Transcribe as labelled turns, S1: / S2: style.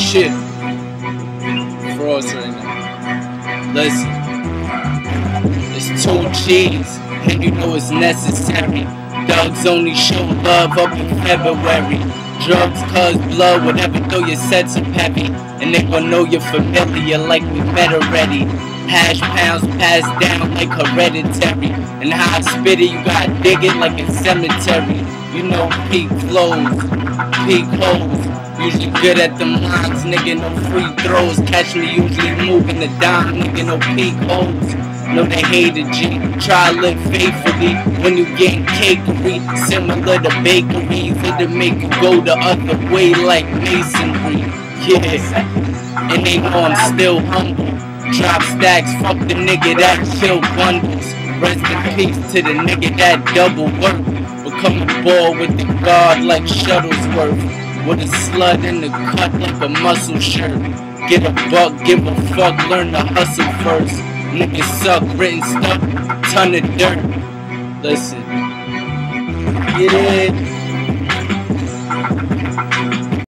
S1: shit. Frost right now. Listen. It's 2 G's, and you know it's necessary. Dogs only show love up in February. Drugs cause blood, whatever, throw your sets up heavy. And they gon' know you're familiar like we met already. Hash pounds passed down like hereditary. And how I spit it, you gotta dig it like a cemetery. You know, peak flows, peak holes. Usually good at them lines, nigga, no free throws. Catch me usually moving the dime, nigga, no peak holes. Know they hate a G, try to live faithfully. When you getting cakery, similar to bakeries, it'll make you go the other way like masonry. Yeah, and they know I'm still humble. Drop stacks, fuck the nigga that kill bundles. Rest in peace to the nigga that double work. Become a ball with the guard like Shuttlesworth. With a slut in the cut like a muscle shirt. Get a buck, give a fuck, learn to hustle first. Niggas suck, written stuff, ton of dirt. Listen, get it.